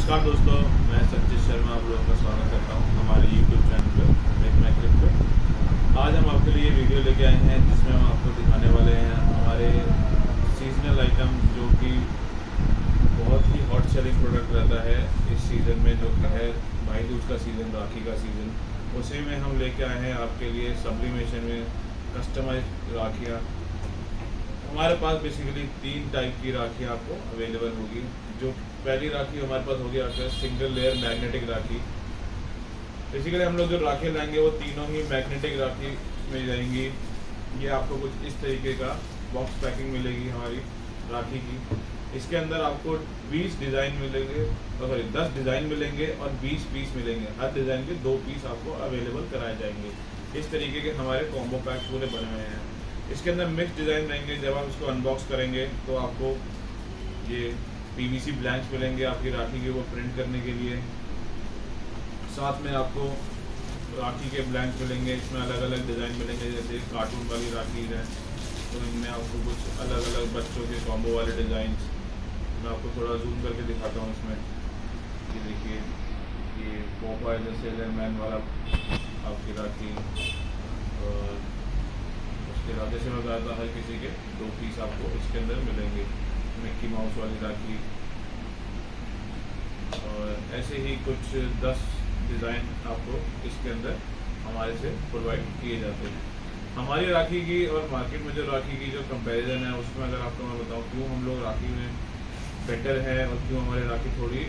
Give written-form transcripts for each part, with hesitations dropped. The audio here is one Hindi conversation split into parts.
नमस्कार दोस्तों, मैं संचित शर्मा आप लोगों का स्वागत करता हूं हमारे YouTube चैनल पर मेक माई क्लिप पे। आज हम आपके लिए वीडियो लेके आए हैं जिसमें हम आपको दिखाने वाले हैं हमारे सीजनल आइटम जो कि बहुत ही हॉट सेलिंग प्रोडक्ट रहता है इस सीज़न में, जो कि है भाई दूज का सीज़न, राखी का सीज़न। उसी में हम लेके आए हैं आपके लिए सब्लिमेशन में कस्टमाइज राखियाँ। हमारे पास बेसिकली 3 टाइप की राखी आपको अवेलेबल होगी। जो पहली राखी हमारे पास होगी आपके single layer magnetic rakhi. Basically हम लोग जो राखी लाएंगे वो तीनों ही मैग्नेटिक राखी में जाएंगी। ये आपको कुछ इस तरीके का बॉक्स पैकिंग मिलेगी हमारी राखी की। इसके अंदर आपको 20 डिज़ाइन मिलेंगे, सॉरी 10 डिज़ाइन मिलेंगे और 20 पीस मिलेंगे। हर डिज़ाइन के 2 पीस आपको अवेलेबल कराए जाएंगे। इस तरीके के हमारे कॉम्बो पैक पूरे बने हुए हैं। इसके अंदर मिक्स डिज़ाइन रहेंगे। जब आप इसको अनबॉक्स करेंगे तो आपको ये पीवीसी ब्लैंक्स मिलेंगे आपकी राखी के वो प्रिंट करने के लिए। साथ में आपको राखी के ब्लैंक्स मिलेंगे। इसमें अलग अलग डिज़ाइन मिलेंगे, जैसे कार्टून वाली राखी है तो इनमें आपको कुछ अलग अलग बच्चों के कॉम्बो वाले डिज़ाइंस मैं आपको थोड़ा जूम करके दिखाता हूँ। इसमें ये देखिए, ये पोपाय द सेलर मैन वाला आपकी राखी, और उसके बाद जैसे मैं बताता हर किसी के 2 पीस आपको इसके अंदर मिलेंगे। मिक्की माउस वाली राखी, और ऐसे ही कुछ 10 डिज़ाइन आपको इसके अंदर हमारे से प्रोवाइड किए जाते हैं। हमारी राखी की और मार्केट में जो राखी की जो कंपैरिजन है उसमें अगर आपको मैं बताऊं क्यों हम लोग राखी में बेटर है और क्यों हमारी राखी थोड़ी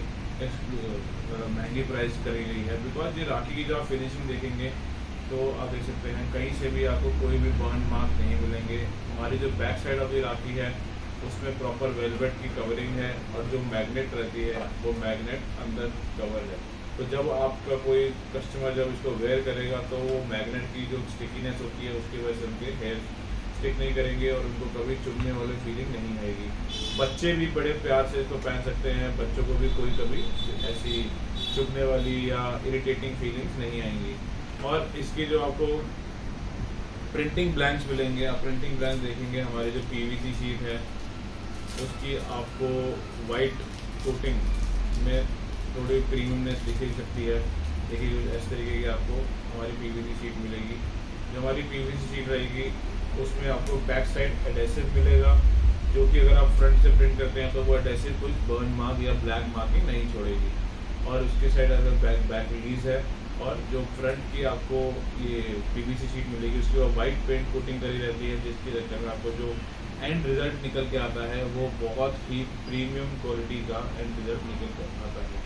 महंगी प्राइस करी गई है, बिकॉज ये राखी की जो आप फिनिशिंग देखेंगे तो आप देख सकते हैं कहीं से भी आपको कोई भी बर्न मार्क नहीं मिलेंगे। हमारी जो बैक साइड ऑफ ये राखी है उसमें प्रॉपर वेलवेट की कवरिंग है, और जो मैग्नेट रहती है वो मैग्नेट अंदर कवर है। तो जब आपका कोई कस्टमर जब इसको वेयर करेगा तो वो मैग्नेट की जो स्टिकीनेस होती है उसकी वजह से उनके हेयर स्टिक नहीं करेंगे और उनको कभी चुभने वाली फीलिंग नहीं आएगी। बच्चे भी बड़े प्यार से इसको पहन सकते हैं, बच्चों को भी कोई कभी ऐसी चुभने वाली या इरिटेटिंग फीलिंग्स नहीं आएंगी। और इसकी जो आपको प्रिंटिंग ब्लैंक्स मिलेंगे, आप प्रिंटिंग ब्लैंक देखेंगे हमारी जो पीवीसी शीट है उसकी आपको वाइट कोटिंग में थोड़ी प्रीमियमनेस दिख सकती है। देखिए इस तरीके की आपको हमारी पीवीसी शीट मिलेगी। जो हमारी पीवीसी शीट रहेगी उसमें आपको बैक साइड एडेसिव मिलेगा, जो कि अगर आप फ्रंट से प्रिंट करते हैं तो वो एडेसिव कोई बर्न मार्क या ब्लैक मार्किंग नहीं छोड़ेगी। और उसके साइड अगर बैक रिलीज है, और जो फ्रंट की आपको ये पीवीसी शीट मिलेगी उसकी वो वाइट पेंट कोटिंग करी रहती है, जिसकी चक्कर में आपको जो एंड रिज़ल्ट निकल के आता है वो बहुत ही प्रीमियम क्वालिटी का एंड रिज़ल्ट निकल के आता है।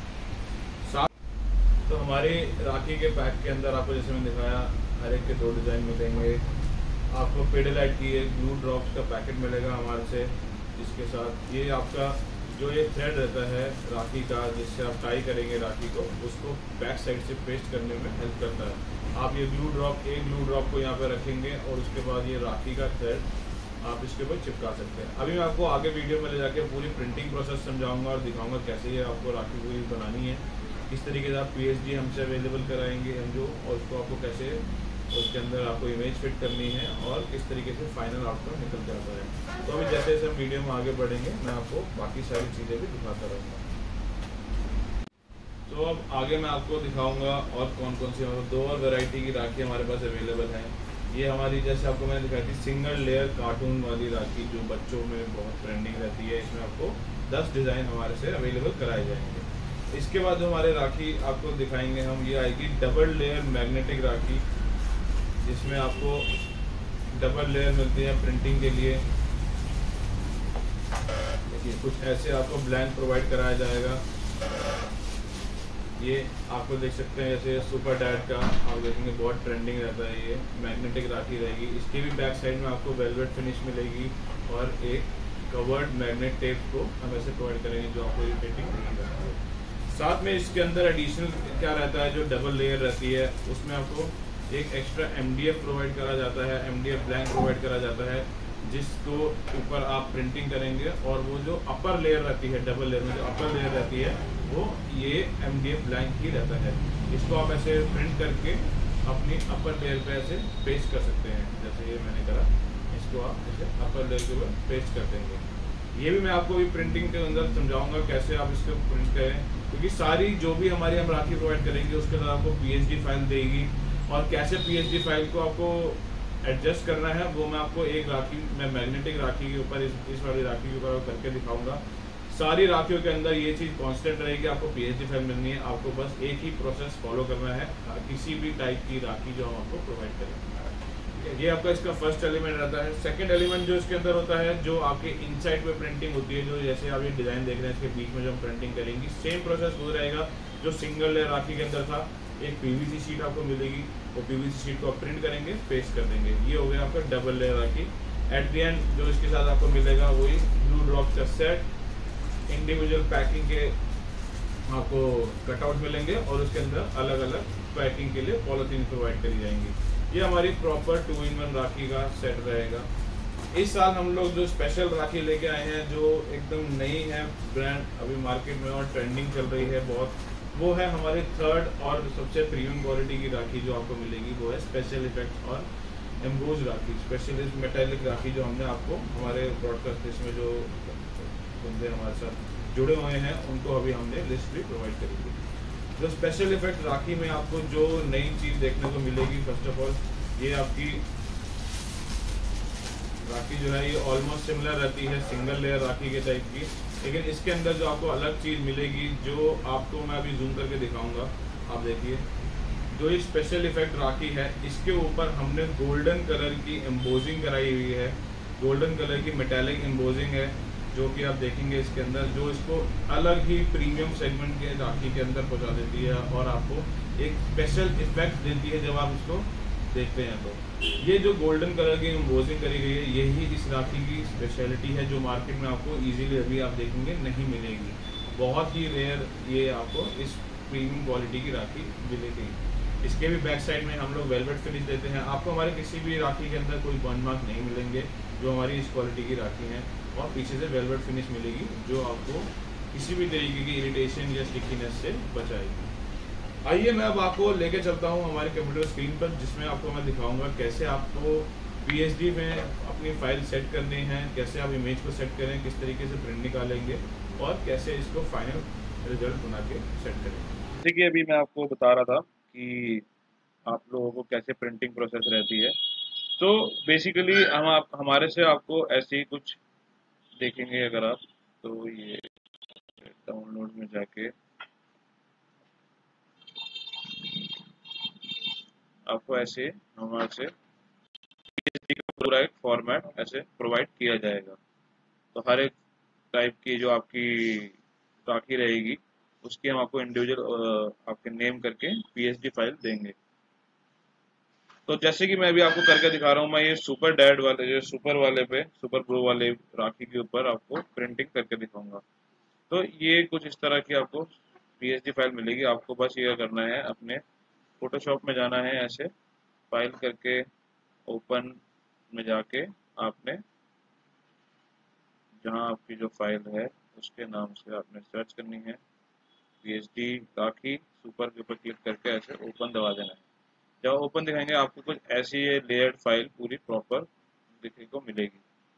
साथ तो हमारे राखी के पैक के अंदर आपको जैसे मैंने दिखाया हर एक के 2 डिज़ाइन मिलेंगे। आपको पेडिलाइट की एक ग्लू ड्रॉप्स का पैकेट मिलेगा हमारे से। इसके साथ ये आपका जो ये थ्रेड रहता है राखी का, जिससे आप टाई करेंगे राखी को, उसको बैक साइड से पेस्ट करने में हेल्प करता है। आप ये ग्लू ड्रॉप को यहाँ पर रखेंगे और उसके बाद ये राखी का थ्रेड आप इसके ऊपर चिपका सकते हैं। अभी मैं आपको आगे वीडियो में ले जाके पूरी प्रिंटिंग प्रोसेस समझाऊंगा और दिखाऊंगा कैसे ये आपको राखी पूरी बनानी है। किस तरीके से आप पीएसडी हमसे अवेलेबल कराएंगे हम जो, और उसको आपको कैसे उसके अंदर आपको इमेज फिट करनी है और किस तरीके से फाइनल आउटकम निकल जाता है। तो अभी जैसे जैसे हम वीडियो में आगे बढ़ेंगे मैं आपको बाकी सारी चीज़ें भी दिखाता रहूँगा। तो अब आगे मैं आपको दिखाऊंगा और कौन कौन सी, मतलब 2 और वैरायटी की राखी हमारे पास अवेलेबल हैं। ये हमारी जैसे आपको मैंने दिखाई थी सिंगल लेयर कार्टून वाली राखी जो बच्चों में बहुत ट्रेंडिंग रहती है। इसमें आपको 10 डिज़ाइन हमारे से अवेलेबल कराए जाएंगे। इसके बाद जो हमारे राखी आपको दिखाएंगे हम, ये आएगी डबल लेयर मैग्नेटिक राखी, जिसमें आपको डबल लेयर मिलती है प्रिंटिंग के लिए। देखिए कुछ ऐसे आपको ब्लैंक प्रोवाइड कराया जाएगा। ये आपको देख सकते हैं जैसे सुपर डैड का आप देखेंगे बहुत ट्रेंडिंग रहता है, ये मैग्नेटिक राखी रहेगी। इसकी भी बैक साइड में आपको वेलवेट फिनिश मिलेगी और एक कवर्ड मैग्नेट टेप को हम ऐसे प्रोवाइड करेंगे जो आपको इरिटेटिंग नहीं करता है। साथ में इसके अंदर एडिशनल क्या रहता है, जो डबल लेयर रहती है उसमें आपको एक एक्स्ट्रा MDF प्रोवाइड करा जाता है, MDF ब्लैंक प्रोवाइड करा जाता है, जिसको ऊपर आप प्रिंटिंग करेंगे। और वो जो अपर लेयर रहती है, डबल लेयर में जो अपर लेयर रहती है वो ये MDF ब्लैंक ही रहता है। इसको आप ऐसे प्रिंट करके अपनी अपर लेयर पे ऐसे पेस्ट कर सकते हैं, जैसे ये मैंने करा, इसको आप ऐसे अपर लेयर के ऊपर पेस्ट कर देंगे। ये भी मैं आपको भी प्रिंटिंग के अंदर समझाऊंगा कैसे आप इसको प्रिंट करें क्योंकि सारी जो भी हमारी हम राखी प्रोवाइड करेंगे उसके अंदर आपको पीएचडी फाइल देगी, और कैसे पीएचडी फाइल को आपको एडजस्ट करना है वो मैं आपको एक राखी, मैं मैग्नेटिक राखी के ऊपर इस वाली राखी के ऊपर करके दिखाऊंगा। सारी राखियों के अंदर ये चीज़ कांस्टेंट रहेगी, आपको पीएचडी फाइल मिलनी है, आपको बस एक ही प्रोसेस फॉलो करना है किसी भी टाइप की राखी जो हम आपको प्रोवाइड करेंगे। ये आपका इसका फर्स्ट एलिमेंट रहता है। सेकंड एलिमेंट जो इसके अंदर होता है, जो आपके इनसाइड पे प्रिंटिंग होती है, जो जैसे आप ये डिज़ाइन देख रहे हैं इसके बीच में जो हम प्रिंटिंग करेंगे, सेम प्रोसेस वो रहेगा जो सिंगल लेयर राखी के अंदर था। एक पीवीसी शीट आपको मिलेगी, वो पीवीसी शीट को आप प्रिंट करेंगे, पेस्ट कर देंगे। ये हो गया आपका double layer rakhi. At the end जो इसके साथ आपको मिलेगा वही ब्लू ड्रॉप का सेट, इंडिविजुअल पैकिंग के आपको कटआउट मिलेंगे, और उसके अंदर अलग अलग पैकिंग के लिए पॉलिथीन प्रोवाइड करी जाएंगी। ये हमारी प्रॉपर 2-in-1 राखी का सेट रहेगा। इस साल हम लोग जो स्पेशल राखी लेके आए हैं, जो एकदम नई है ब्रांड अभी मार्केट में और ट्रेंडिंग चल रही है बहुत, वो है हमारे थर्ड और सबसे प्रीमियम क्वालिटी की राखी जो आपको मिलेगी, वो है स्पेशल इफेक्ट्स और emboss rakhi, specialist metallic rakhi, जो हमने आपको हमारे ब्रॉडकास्ट में जो बंदे हमारे साथ जुड़े हुए हैं उनको अभी हमने लिस्ट भी प्रोवाइड करेंगे। जो स्पेशल इफेक्ट राखी में आपको जो नई चीज़ देखने को मिलेगी, फर्स्ट ऑफ ऑल ये आपकी राखी जो है ये ऑलमोस्ट सिमिलर रहती है सिंगल लेयर राखी के टाइप की, लेकिन इसके अंदर जो आपको अलग चीज़ मिलेगी, जो आपको मैं अभी जूम करके दिखाऊंगा, आप देखिए। जो ये स्पेशल इफेक्ट राखी है, इसके ऊपर हमने गोल्डन कलर की एम्बोजिंग कराई हुई है, गोल्डन कलर की मेटालिक एम्बोजिंग है, जो कि आप देखेंगे इसके अंदर, जो इसको अलग ही प्रीमियम सेगमेंट के राखी के अंदर पहुंचा देती है और आपको एक स्पेशल इफेक्ट देती है जब आप इसको देखते हैं। तो ये जो गोल्डन कलर की एम्बोजिंग करी गई है, यही इस राखी की स्पेशलिटी है, जो मार्केट में आपको इजीली अभी आप देखेंगे नहीं मिलेगी। बहुत ही रेयर ये आपको इस प्रीमियम क्वालिटी की राखी मिलेगी। इसके भी बैक साइड में हम लोग वेलवेट फिनिश देते हैं। आपको हमारे किसी भी राखी के अंदर कोई बर्न मार्क नहीं मिलेंगे जो हमारी इस क्वालिटी की राखी हैं, और पीछे से वेलवेट फिनिश मिलेगी जो आपको किसी भी तरीके की इरिटेशन या स्टिकीनेस से बचाएगी। आइए मैं अब आपको लेके चलता हूँ हमारे कंप्यूटर स्क्रीन पर, जिसमें आपको मैं दिखाऊंगा कैसे आपको पीएचडी में अपनी फाइल सेट करनी है, कैसे आप इमेज को सेट करें, किस तरीके से प्रिंट निकालेंगे, और कैसे इसको फाइनल रिजल्ट बना के सेट करेंगे। देखिए अभी मैं आपको बता रहा था कि आप लोगों को कैसे प्रिंटिंग प्रोसेस रहती है। तो बेसिकली हम आप हमारे से आपको ऐसे ही कुछ देखेंगे अगर आप, तो ये डाउनलोड में जाके आपको ऐसे हमारे से पीएचडी का पूरा एक फॉर्मेट ऐसे प्रोवाइड किया जाएगा। तो हर एक टाइप की जो आपकी राखी रहेगी उसकी हम आपको इंडिविजुअल आपके नेम करके पीएचडी फाइल देंगे। तो जैसे कि मैं अभी आपको करके दिखा रहा हूँ, मैं ये सुपर डैड वाले जो सुपर वाले पे सुपर प्रो वाले राखी के ऊपर आपको प्रिंटिंग करके दिखाऊंगा। तो ये कुछ इस तरह की आपको पीएचडी फाइल मिलेगी। आपको बस ये करना है, अपने फोटोशॉप में जाना है, ऐसे फाइल करके ओपन में जाके आपने जहाँ आपकी जो फाइल है उसके नाम से आपने सर्च करनी है, पीएचडी राखी सुपर के ऊपर क्लिक करके ऐसे ओपन दबा देना है। जब ओपन दिखाएंगे आपको कुछ ऐसी ये लेयर्ड फाइल पूरी प्रॉपर देखने को मिलेगी।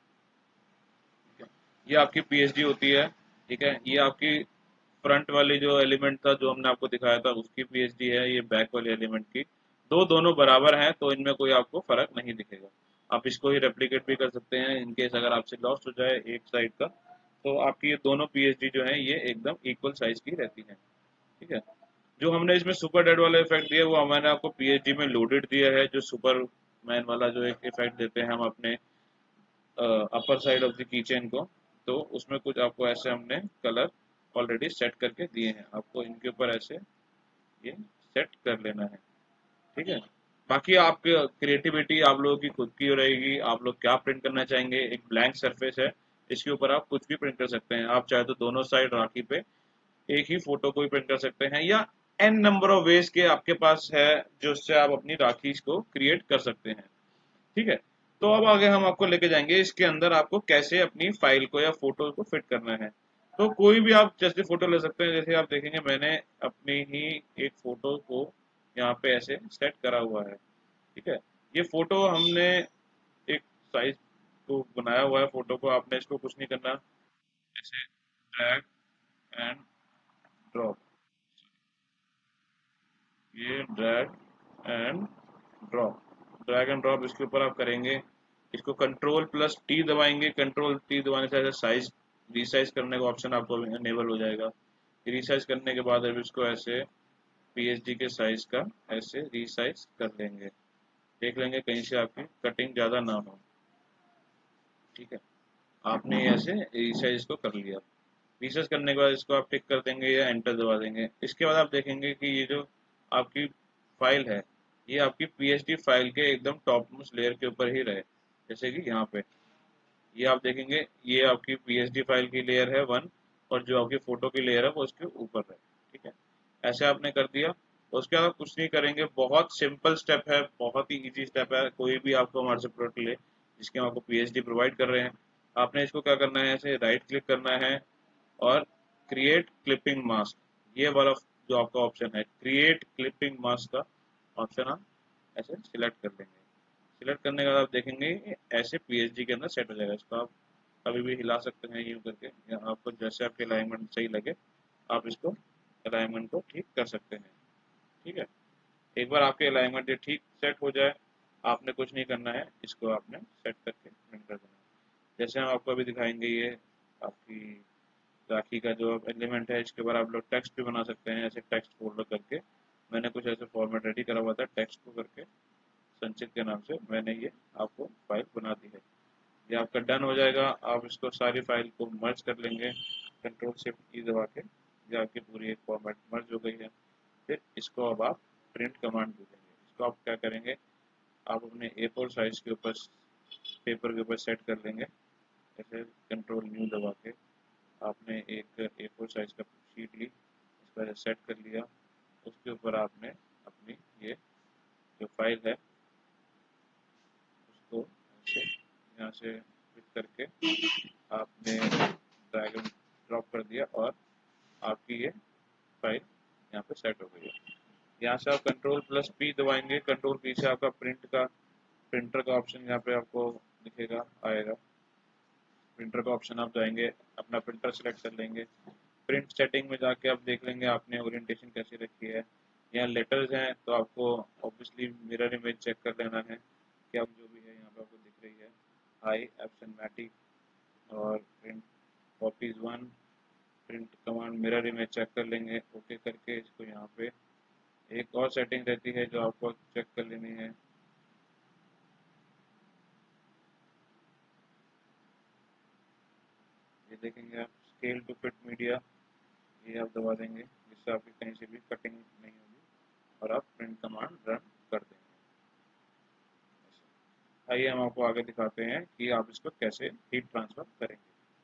ये आपकी पीएचडी होती है, ठीक है। ये आपकी फ्रंट वाली जो एलिमेंट था जो हमने आपको दिखाया था उसकी पीएचडी है, ये बैक वाले एलिमेंट की। दोनों बराबर हैं तो इनमें कोई आपको फर्क नहीं दिखेगा। आप इसको ही रेप्लिकेट भी कर सकते हैं इनकेस अगर आपसे लॉस्ट हो जाए एक साइड का, तो आपकी ये दोनों पीएचडी जो है ये एकदम इक्वल साइज की रहती है, ठीक है। जो हमने इसमें सुपर डेड वाला इफेक्ट दिया वो मैंने आपको पीएचडी में लोडेड दिया है, जो सुपर मैन वाला जो एक इफेक्ट देते हैं हम अपने upper side of the keychain को, तो उसमें कुछ आपको ऐसे हमने कलर ऑलरेडी सेट करके दिए हैं। आपको इनके ऊपर ऐसे ये सेट कर लेना है, ठीक है। बाकी आपकी क्रिएटिविटी आप लोगों की खुद की रहेगी, आप लोग क्या प्रिंट करना चाहेंगे। एक ब्लैंक सरफेस है, इसके ऊपर आप कुछ भी प्रिंट कर सकते हैं। आप चाहे तो दोनों साइड राखी पे एक ही फोटो को भी प्रिंट कर सकते हैं, या एन नंबर ऑफ वेज के आपके पास है जिससे आप अपनी राखी को क्रिएट कर सकते हैं, ठीक है। तो अब आगे हम आपको लेके जाएंगे इसके अंदर आपको कैसे अपनी फाइल को या फोटो को फिट करना है। तो कोई भी आप जैसे फोटो ले सकते हैं। जैसे आप देखेंगे मैंने अपनी ही एक फोटो को यहाँ पे ऐसे सेट करा हुआ है, ठीक है। ये फोटो हमने एक साइज को बनाया हुआ है फोटो को, आपने इसको कुछ नहीं करना, ऐसे drag and drop, and drop इसके ऊपर आप करेंगे, इसको Ctrl+T दबाएंगे। Ctrl+T दबाने से ऐसे साइज रीसाइज करने का ऑप्शन आपको इनेबल हो जाएगा। रीसाइज करने के बाद अब इसको ऐसे PSG के साइज का ऐसे रीसाइज कर लेंगे। देख लेंगे कहीं से आपकी कटिंग ज़्यादा ना हो, ठीक है। आपने ऐसे रीसाइज को कर लिया। रीसाइज करने के बाद इसको आप टिक कर देंगे या एंटर दबा देंगे। इसके बाद आप देखेंगे कि ये जो आपकी फाइल है ये आपकी PSG फाइल के एकदम टॉप मोस्ट लेयर के ऊपर ही रहे। जैसे कि यहाँ पे ये आप देखेंगे ये आपकी PSG फाइल की लेयर है 1 और जो आपकी फोटो की लेयर है वो उसके ऊपर है, ठीक है। ऐसे आपने कर दिया। उसके बाद कुछ नहीं करेंगे, बहुत सिंपल स्टेप है, बहुत ही इजी स्टेप है। कोई भी आपको हमारे से प्रोडक्ट ले जिसके हम आपको PSG प्रोवाइड कर रहे हैं, आपने इसको क्या करना है, ऐसे राइट क्लिक करना है और क्रिएट क्लिपिंग मास्क, ये वाला जो आपका ऑप्शन है क्रिएट क्लिपिंग मास्क का ऑप्शन आप ऐसे सिलेक्ट कर लेंगे। सिलेक्ट करने के बाद आप देखेंगे ऐसे PSG के अंदर सेट हो जाएगा। इसको आप कभी भी हिला सकते हैं यूँ करके, या आपको जैसे आपके अलाइनमेंट सही लगे आप इसको अलाइनमेंट को ठीक कर सकते हैं, ठीक है। एक बार आपके अलाइनमेंट ये ठीक सेट हो जाए, आपने कुछ नहीं करना है, इसको आपने सेट करके प्रिंट कर देना है। जैसे हम आपको अभी दिखाएंगे ये आपकी राखी का जो एलिमेंट है, इसके ऊपर आप लोग टेक्स्ट भी बना सकते हैं ऐसे टेक्स्ट फोल्डर करके। मैंने कुछ ऐसे फॉर्मेट रेडी करा हुआ था टेक्स्ट को करके, संचित के नाम से मैंने ये आपको फाइल बना दी है। ये आपका डन हो जाएगा। आप इसको सारी फाइल को मर्ज कर लेंगे Ctrl+Shift+E दबा के, ये आपकी पूरी एक फॉर्मेट मर्ज हो गई है। फिर इसको अब आप प्रिंट कमांड दे देंगे। इसको आप क्या करेंगे, आप अपने A4 साइज के ऊपर पेपर के ऊपर सेट कर लेंगे। जैसे Ctrl+New दबा के आपने एक A4 साइज का शीट ली, इसको सेट कर लिया। उसके ऊपर आपने अपनी ये जो फाइल है उसको ऐसे यहाँ से क्लिक करके आपने ड्रैग एंड ड्रॉप कर दिया और आपकी ये फाइल यहाँ पे सेट हो गई है। यहाँ से आप Ctrl+P दबाएंगे। Ctrl+P से आपका प्रिंटर का ऑप्शन यहाँ पे आपको दिखेगा आएगा। प्रिंटर का ऑप्शन आप जाएंगे, अपना प्रिंटर सेलेक्ट कर लेंगे। प्रिंट सेटिंग में जाके आप देख लेंगे आपने ओरिएंटेशन कैसी रखी है। यहाँ लेटर्स हैं तो आपको ऑब्वियसली मिरर इमेज चेक कर लेना है कि आप जो भी है यहाँ पे आपको दिख रही है हाई एब्सेंटमैटिक और print copies 1 print command mirror image check कर लेंगे। ओके करके इसको यहाँ पे एक और सेटिंग रहती है जो आपको चेक कर लेनी है। ये देखेंगे आप स्केल टू फिट मीडिया, ये आप दबा देंगे जिससे आपकी कहीं से भी कटिंग नहीं होगी और आप प्रिंट कमांड रन कर देंगे। आइए हम आपको आगे दिखाते हैं कि आप इसको कैसे हीट ट्रांसफर करेंगे।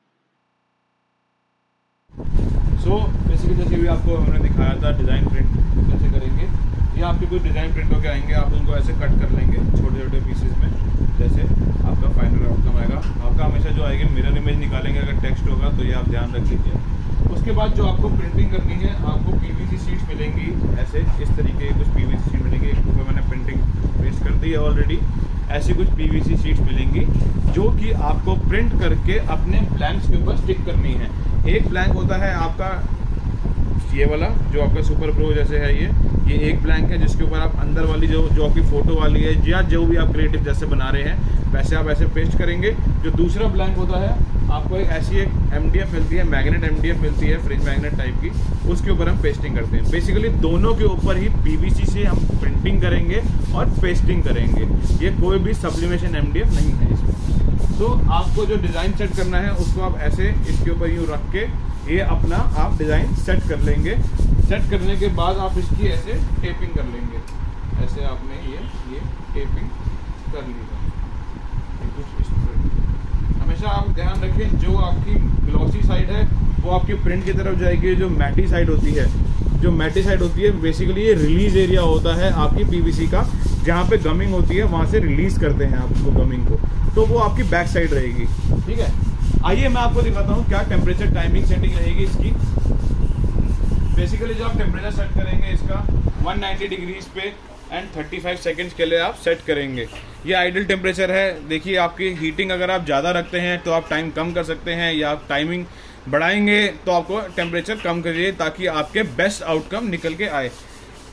सो बेसिकली जैसे भी आपको हमने दिखाया था डिज़ाइन प्रिंट कैसे करेंगे, ये आपके कुछ डिज़ाइन प्रिंट होकर आएंगे, आप उनको ऐसे कट कर लेंगे छोटे छोटे पीसेस में, जैसे आपका फाइनल आउटकम आएगा। आपका हमेशा जो आएगी मिरर इमेज निकालेंगे, अगर टेक्स्ट होगा तो ये आप ध्यान रख लीजिए। उसके बाद जो आपको प्रिंटिंग करनी है, आपको PVC शीट्स मिलेंगी ऐसे इस तरीके की कुछ PVC शीट मिलेंगी। एक ऊपर मैंने प्रिंटिंग पेस्ट कर दी है ऑलरेडी। ऐसी कुछ PVC शीट्स मिलेंगी जो कि आपको प्रिंट करके अपने ब्लैंक्स के ऊपर स्टिक करनी है। एक ब्लैंक होता है आपका ये वाला जो आपका सुपर प्रो जैसे है, ये एक ब्लैंक है जिसके ऊपर आप अंदर वाली जो आपकी फ़ोटो वाली है या जो भी आप क्रिएटिव जैसे बना रहे हैं वैसे आप ऐसे पेस्ट करेंगे। जो दूसरा ब्लैंक होता है आपको एक ऐसी एक MDF मिलती है, मैग्नेट MDF मिलती है फ्रिज मैग्नेट टाइप की, उसके ऊपर हम पेस्टिंग करते हैं। बेसिकली दोनों के ऊपर ही PVC से हम प्रिंटिंग करेंगे और पेस्टिंग करेंगे। ये कोई भी सब्लिमेशन MDF नहीं है इसमें। तो आपको जो डिज़ाइन सेट करना है उसको आप ऐसे इसके ऊपर यूँ रख के ये अपना आप डिज़ाइन सेट कर लेंगे। सेट करने के बाद आप इसकी ऐसे टेपिंग कर लेंगे। ऐसे आपने ये टेपिंग कर ली है। कुछ इस हमेशा आप ध्यान रखें जो आपकी ग्लॉसी साइड है वो आपकी प्रिंट की तरफ जाएगी। जो मैटी साइड होती है बेसिकली ये रिलीज एरिया होता है आपकी PVC का, जहाँ पे गमिंग होती है वहाँ से रिलीज करते हैं आपको गमिंग को, तो वो आपकी बैक साइड रहेगी। ठीक है, आइए मैं आपको दिखाता हूँ क्या टेम्परेचर टाइमिंग सेटिंग रहेगी इसकी। बेसिकली जो आप टेम्परेचर सेट करेंगे इसका 190 डिग्रीज पे एंड 35 सेकंड्स के लिए आप सेट करेंगे। ये आइडल टेम्परेचर है। देखिए आपकी हीटिंग अगर आप ज़्यादा रखते हैं तो आप टाइम कम कर सकते हैं, या आप टाइमिंग बढ़ाएंगे तो आपको टेम्परेचर कम करिए ताकि आपके बेस्ट आउटकम निकल के आए।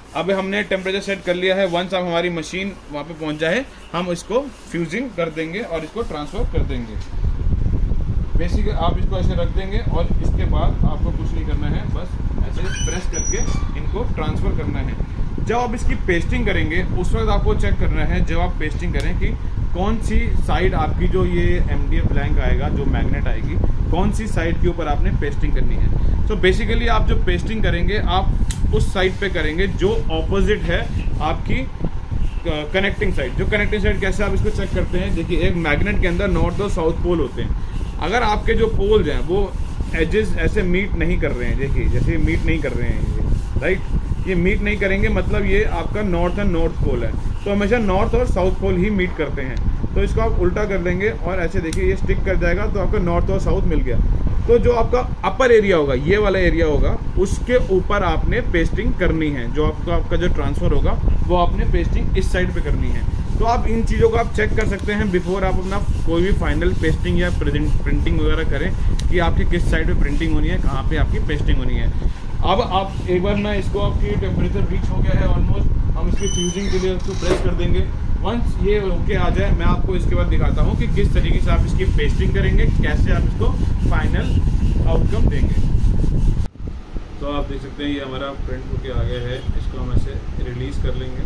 अब हमने टेम्परेचर सेट कर लिया है। वंस अब हमारी मशीन वहाँ पे पहुँच जाए हम इसको फ्यूजिंग कर देंगे और इसको ट्रांसफ़र कर देंगे। बेसिकली आप इसको ऐसे रख देंगे और इसके बाद आपको कुछ नहीं करना है, बस ऐसे प्रेस करके इनको ट्रांसफ़र करना है। जब आप इसकी पेस्टिंग करेंगे उस वक्त आपको चेक करना है, जब आप पेस्टिंग करें कि कौन सी साइड आपकी जो ये MDF ब्लैंक आएगा, जो मैग्नेट आएगी, कौन सी साइड के ऊपर आपने पेस्टिंग करनी है। तो बेसिकली आप जो पेस्टिंग करेंगे आप उस साइड पे करेंगे जो ऑपोजिट है आपकी कनेक्टिंग साइड। जो कनेक्टिंग साइड कैसे आप इसको चेक करते हैं, देखिए एक मैग्नेट के अंदर नॉर्थ और साउथ पोल होते हैं। अगर आपके जो पोल्स हैं वो एजेस ऐसे मीट नहीं कर रहे हैं, देखिए जैसे मीट नहीं कर रहे हैं ये, राइट, ये मीट नहीं करेंगे मतलब ये आपका नॉर्थ एंड नॉर्थ पोल है। तो हमेशा नॉर्थ और साउथ पोल ही मीट करते हैं। तो इसको आप उल्टा कर लेंगे और ऐसे देखिए ये स्टिक कर जाएगा, तो आपका नॉर्थ और साउथ मिल गया। तो जो आपका अपर एरिया होगा, ये वाला एरिया होगा, उसके ऊपर आपने पेस्टिंग करनी है। जो आपका जो ट्रांसफ़र होगा वो आपने पेस्टिंग इस साइड पे करनी है। तो आप इन चीज़ों को आप चेक कर सकते हैं बिफोर आप अपना कोई भी फाइनल पेस्टिंग या प्रिंटिंग वगैरह करें कि आपकी किस साइड पे प्रिंटिंग होनी है, कहाँ पे आपकी पेस्टिंग होनी है। अब आप एक बार मैं इसको, आपकी टेम्परेचर रीच हो गया है ऑलमोस्ट, हम इसकी फ्यूजिंग के लिए इसको प्रेस कर देंगे। वंस ये होके आ जाए मैं आपको इसके बाद दिखाता हूँ कि किस तरीके से आप इसकी पेस्टिंग करेंगे, कैसे आप इसको फाइनल आउटकम देंगे। तो आप देख सकते हैं ये हमारा प्रिंट होके आ गया है। इसको हम ऐसे रिलीज़ कर लेंगे,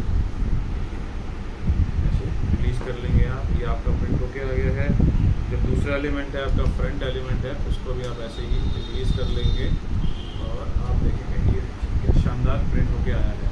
ऐसे रिलीज़ कर लेंगे आप। ये आपका प्रिंट होके आ गया है। जो दूसरा एलिमेंट है आपका फ्रंट एलिमेंट है, उसको भी आप ऐसे ही रिलीज़ कर लेंगे और आप देखेंगे ये शानदार प्रिंट होके आया है।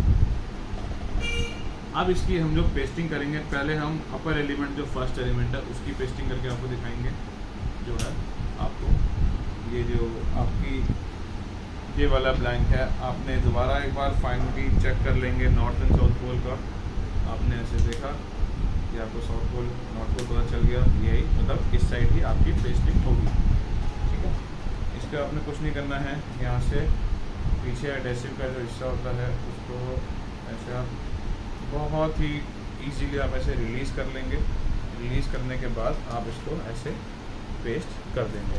अब इसकी हम जो पेस्टिंग करेंगे, पहले हम अपर एलिमेंट जो फर्स्ट एलिमेंट है उसकी पेस्टिंग करके आपको दिखाएंगे। जो है आपको ये जो आपकी ये वाला ब्लैंक है, आपने दोबारा एक बार फाइनली चेक कर लेंगे नॉर्थ एंड साउथ पोल का। आपने ऐसे देखा कि आपको साउथ पोल नॉर्थ पोल पता चल गया, यही मतलब इस साइड ही आपकी पेस्टिंग होगी। ठीक है, इसका आपने कुछ नहीं करना है। यहाँ से पीछे एडेसिव का जो हिस्सा होता है उसको ऐसे आप बहुत ही इजीली आप ऐसे रिलीज़ कर लेंगे। रिलीज़ करने के बाद आप इसको ऐसे पेस्ट कर देंगे।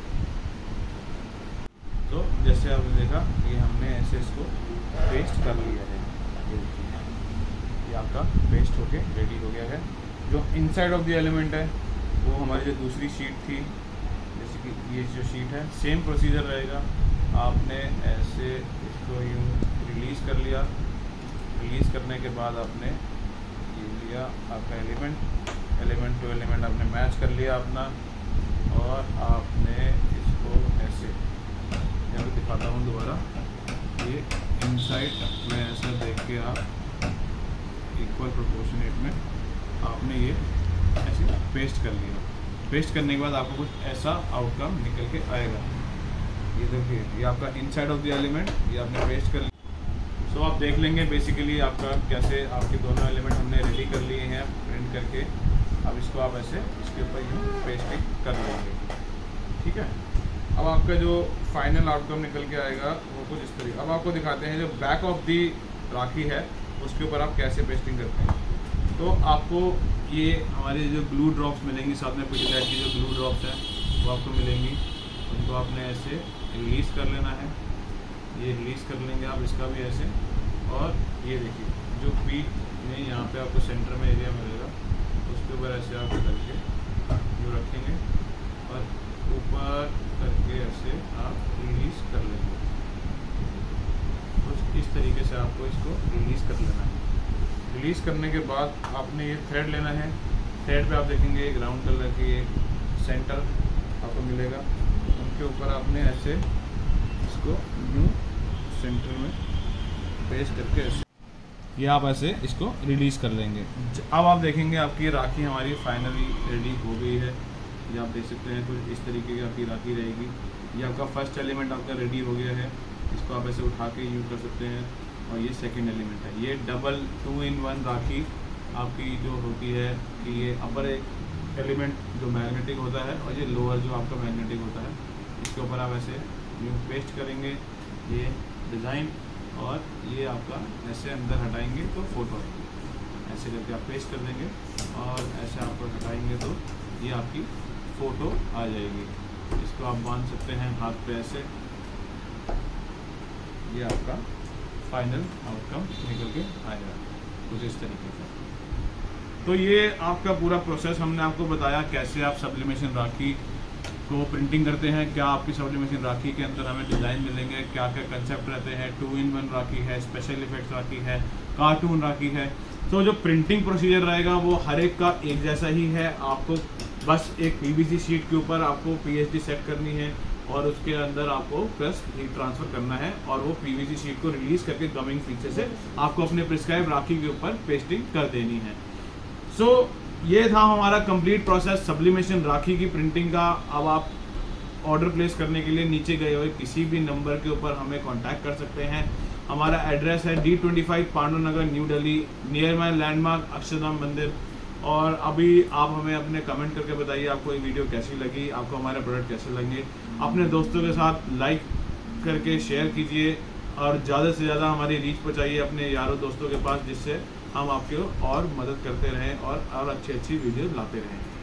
तो जैसे आपने देखा ये हमने ऐसे इसको पेस्ट कर लिया है। ये आपका पेस्ट होके रेडी हो गया है। जो इनसाइड ऑफ द एलिमेंट है वो हमारी जो दूसरी शीट थी, जैसे कि ये जो शीट है, सेम प्रोसीजर रहेगा। आपने ऐसे इसको यूँ रिलीज़ कर लिया। रिलीज़ करने के बाद आपने ये लिया आपका एलिमेंट टू एलिमेंट आपने मैच कर लिया अपना, और आपने इसको ऐसे, मैं दिखाता हूँ दोबारा, ये इनसाइड में ऐसा देख के आप इक्वल प्रोपोर्शनेट में आपने ये ऐसे पेस्ट कर लिया। पेस्ट करने के बाद आपको कुछ ऐसा आउटकम निकल के आएगा। ये देखिए ये आपका इनसाइड ऑफ द एलिमेंट, ये आपने पेस्ट कर लिया। तो आप देख लेंगे बेसिकली आपका कैसे आपके दोनों एलिमेंट हमने रेडी कर लिए हैं प्रिंट करके। अब इसको आप ऐसे इसके ऊपर यूँ पेस्टिंग कर लेंगे। ठीक है, अब आपका जो फाइनल आउटकम निकल के आएगा वो कुछ इस तरीके। अब आपको दिखाते हैं जो बैक ऑफ दी राखी है उसके ऊपर आप कैसे पेस्टिंग करते हैं। तो आपको ये हमारे जो ग्लू ड्रॉप्स मिलेंगी, साथ में पिडिलाइट की जो ग्लू ड्रॉप्स हैं वो आपको मिलेंगी। उनको आपने ऐसे रिलीज़ कर लेना है। ये रिलीज़ कर लेंगे आप इसका भी ऐसे। और ये देखिए जो पीक में यहाँ पे आपको सेंटर में एरिया मिलेगा उसके ऊपर ऐसे आप करके जो रखेंगे और ऊपर करके ऐसे आप रिलीज़ कर लेंगे। कुछ इस तरीके से आपको इसको रिलीज़ कर लेना है। रिलीज़ करने के बाद आपने ये थ्रेड लेना है। थ्रेड पे आप देखेंगे एक राउंड कलर की एक सेंटर आपको मिलेगा, उनके ऊपर आपने ऐसे इसको यूँ सेंटर में पेस्ट करके ऐसे ये आप ऐसे इसको रिलीज़ कर लेंगे। अब आप देखेंगे आपकी राखी हमारी फाइनली रेडी हो गई है। ये आप देख सकते हैं कुछ इस तरीके की आपकी राखी रहेगी। ये आपका फर्स्ट एलिमेंट आपका रेडी हो गया है। इसको आप ऐसे उठा के यूज़ कर सकते हैं। और ये सेकंड एलिमेंट है। ये डबल 2-in-1 राखी आपकी जो होती है कि ये अपर एक एलिमेंट जो मैग्नेटिक होता है और ये लोअर जो आपका मैग्नेटिक होता है, इसके ऊपर आप ऐसे यूँ पेस्ट करेंगे ये डिज़ाइन, और ये आपका ऐसे अंदर हटाएंगे तो फोटो आएगी। ऐसे करके आप पेस्ट कर देंगे और ऐसे आपको हटाएंगे तो ये आपकी फ़ोटो आ जाएगी। इसको आप बांध सकते हैं हाथ पे ऐसे। ये आपका फाइनल आउटकम निकल के आएगा कुछ इस तरीके से। तो ये आपका पूरा प्रोसेस हमने आपको बताया, कैसे आप सब्लिमेशन राखी को प्रिंटिंग करते हैं, क्या आपकी सब्लिमेशन राखी के अंदर हमें डिज़ाइन मिलेंगे, क्या क्या कंसेप्ट रहते हैं, 2-in-1 राखी है, स्पेशल इफेक्ट्स राखी है, कार्टून राखी है। तो जो प्रिंटिंग प्रोसीजर रहेगा वो हर एक का एक जैसा ही है। आपको बस एक PVC शीट के ऊपर आपको PSD सेट करनी है और उसके अंदर आपको प्लस हीट ट्रांसफ़र करना है और वो PVC शीट को रिलीज़ करके गमिंग फीचर से आपको अपने प्रिस्क्राइब राखी के ऊपर पेस्टिंग कर देनी है। सो ये था हमारा कंप्लीट प्रोसेस सब्लिमेशन राखी की प्रिंटिंग का। अब आप ऑर्डर प्लेस करने के लिए नीचे गए हुए किसी भी नंबर के ऊपर हमें कांटेक्ट कर सकते हैं। हमारा एड्रेस है D25 Pandunagar, new Delhi, near my landmark Akshardham Mandir. और अभी आप हमें अपने कमेंट करके बताइए आपको ये वीडियो कैसी लगी, आपको हमारे प्रोडक्ट कैसे लगे। अपने दोस्तों के साथ लाइक करके शेयर कीजिए और ज़्यादा से ज़्यादा हमारी रीच पहुँचाइए अपने यारों दोस्तों के पास, जिससे हम आपके और मदद करते रहें और अच्छी अच्छी वीडियो लाते रहें।